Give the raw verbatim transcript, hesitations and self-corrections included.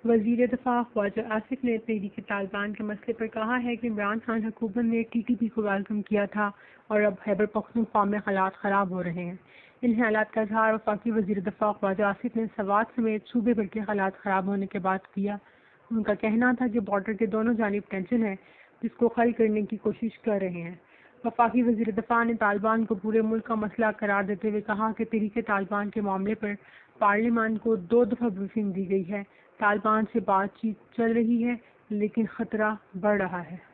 वज़ीर दिफ़ा ख्वाजा आसिफ ने तहरीक तालिबान के मसले पर कहा है कि इमरान खान हुकूमत ने टी टी पी को वेलकम किया था और अब खैबर पख्तूनख्वा में हालात ख़राब हो रहे हैं। इन हालात का इज़हार वफाकी वज़ीर दिफ़ा ख्वाजा आसिफ ने सवात समेत सूबे भर के हालात ख़राब होने के बाद किया। उनका कहना था कि बॉर्डर के दोनों जानिब टेंशन है जिसको हल करने की कोशिश कर रहे हैं। वफाकी वज़ीर दिफ़ा ने तालिबान को पूरे मुल्क का मसला करार देते हुए कहा कि तहरीक तालिबान के मामले पर पार्लियामान को दो दफ़ा ब्रीफिंग दी गई है। तालिबान से बातचीत चल रही है लेकिन ख़तरा बढ़ रहा है।